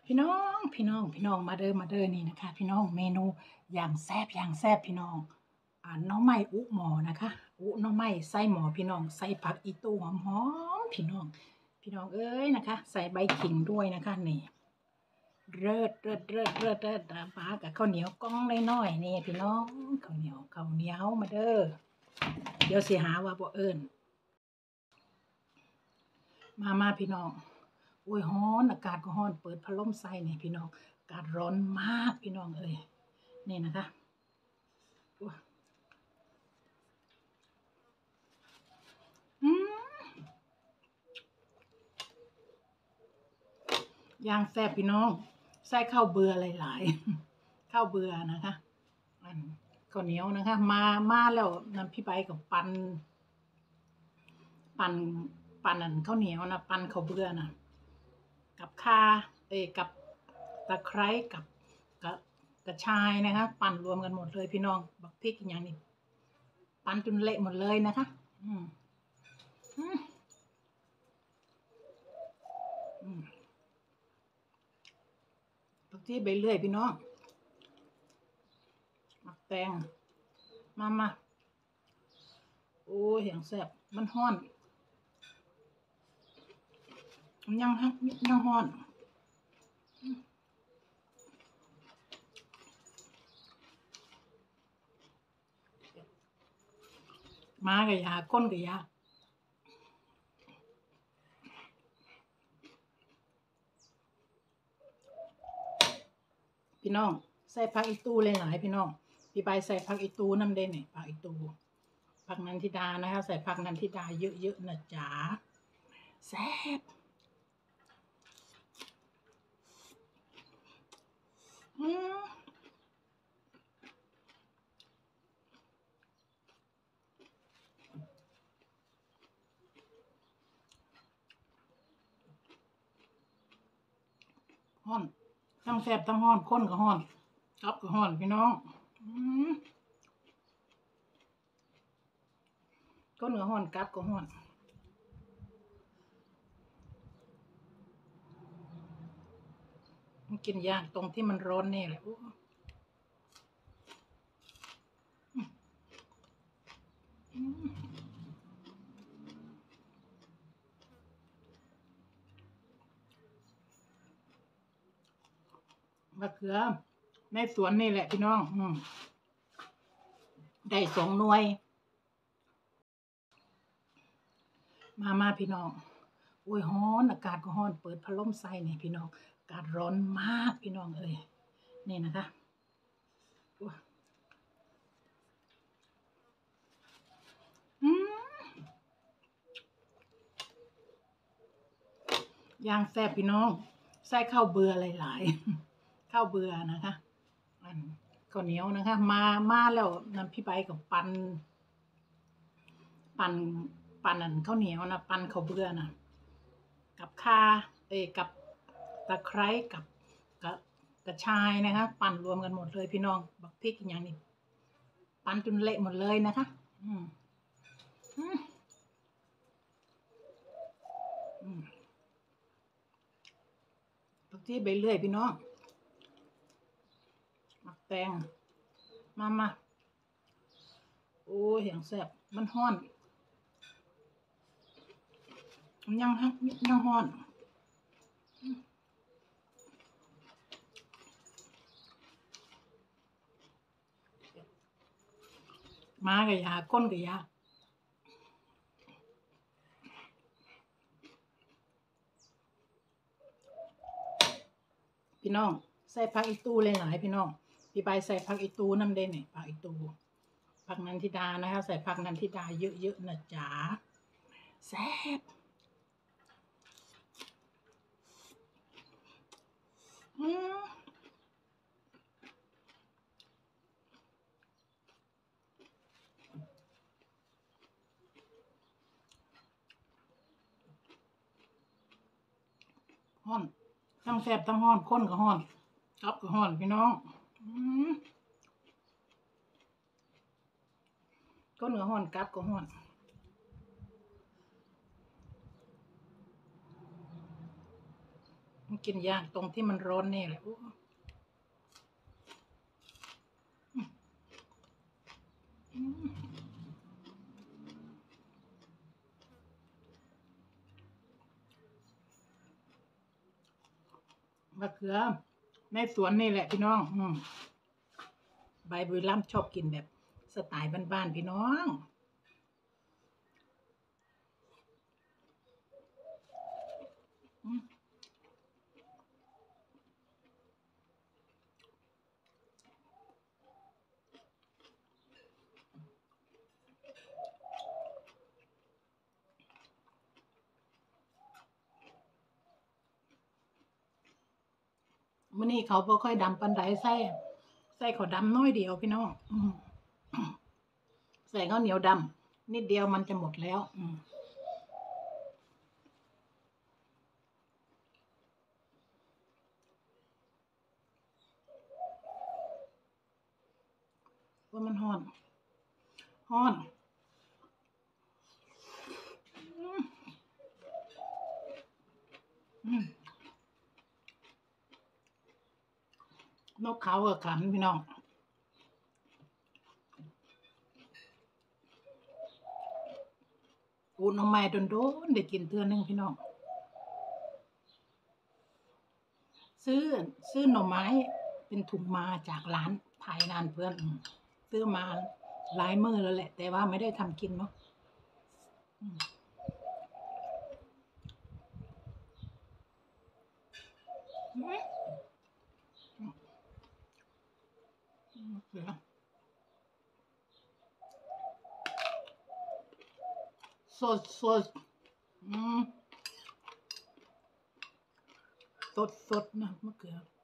พี่น้องมาเด้อนี่นะคะพี่น้องเมนูอย่างแซ่บพี่น้องหน่อไม้อุหมอนะคะอุหน่อไม้ใส่หมอพี่น้องใส่ผักอีตู้หอมพี่น้องเอ้ยนะคะใส่ใบขิงด้วยนะคะนี่เลิศปลากับข้าวเหนียวกล้องน้อยๆนี่พี่น้องข้าวเหนียวมาเด้อเดี๋ยวสิหาว่าบ่เอิ้นมาพี่น้องโอ้ยฮ้อนอากาศก็ฮ้อนเปิดพัดลมใส่นี่พี่น้องอากาศร้อนมากพี่น้องเอ้ยนี่นะคะอืมย่างแซ่บพี่น้องใส่ข้าวเบื่อหลายๆข้าวเบื่อนะคะอันข้าวเหนียวนะคะมาแล้วน้ำพี่ใบกับปั่นอันข้าวเหนียวนะปั่นข้าวเบื่อนะกับข่ากับตะไคร้กับกระชายนะคะปั่นรวมกันหมดเลยพี่น้องบักพริกอย่างนี้ปั่นจนเละหมดเลยนะคะอืมอืมอืมผักชีใบเลื่อยพี่น้องหมักแตงมาโอ้ยอย่างแซ่บมันฮ้อนมันยังฮ้อนมากับยาก้นกับยาพี่น้องใส่ผักอีตูหลายๆพี่น้องพี่ใบใส่ผักอีตูน้ำเด่นเนี่ยผักอีตูผักนันทิดานะคะใส่ผักนันทิดาเยอะๆนะจ๊ะแซ่บอืมฮ้อนทั้งแซ่บทั้งฮ้อนข้นก็ฮ้อนกับก็ฮ้อนพี่น้องอืมก้นก็ฮ้อนกับก็ฮ้อนมันกินยากตรงที่มันร้อนนี่แหละมะเขือในสวนนี่แหละพี่น้องได้2 หน่วยมาพี่น้องโอ้ยฮ้อนอากาศก็ฮ้อนเปิดพัดลมใส่นี่พี่น้องอากาศร้อนมากพี่น้องเอ้ยนี่นะคะอืมย่างแซ่บพี่น้องใส่ข้าวเบื่อหลายๆข้าวเบื่อนะคะอันข้าวเหนียวนะคะมาแล้วน้ำพี่ใบกับปั่นอันข้าวเหนียวนะปั่นข้าวเบื่อนะกับข่ากับตะไคร้กับกระชายนะคะปั่นรวมกันหมดเลยพี่น้องบักพริกอย่างนี้ปั่นจนเละหมดเลยนะคะอืมอืมอืมผักชีใบเลื่อยพี่น้องหมักแตงมาโอ้ยอย่างแซ่บมันฮ้อนมันยังฮ้อนมากับยาก้นกับยาพี่น้องใส่ผักอีตูหลายๆพี่น้องพี่ใบใส่ผักอีตูน้ำเด่นเนี่ยผักอีตูผักนันทิดานะคะใส่ผักนันทิดาเยอะๆนะจ๊ะแซ่บอืมฮ้อนทั้งแซ่บทั้งฮ้อนข้นก็ฮ้อนกับก็ฮ้อนพี่น้องอืมก้นก็ฮ้อนกับก็ฮ้อนมันกินยากตรงที่มันร้อนนี่แหละโอ้มะเขือในสวนนี่แหละพี่น้องใบบุยล่ำชอบกินแบบสไตล์บ้านๆพี่น้องมื้อนี้เขาบ่ค่อยดำปานใดใส่เขาวดำน้อยเดียวพี่น้องใส่ข้าวเหนียวดำนิดเดียวมันจะหมดแล้วว่ามันฮ้อนนกเขากับขันพี่น้องอูน้องไม้โดนได้กินเทื่อนึงพี่น้องซื้อหน่อไม้เป็นถุงมาจากร้านไทยนานเพื่อนซื้อมาหลายมื้อแล้วแหละแต่ว่าไม่ได้ทำกินเนาะเสือสดสดนะมะเขือ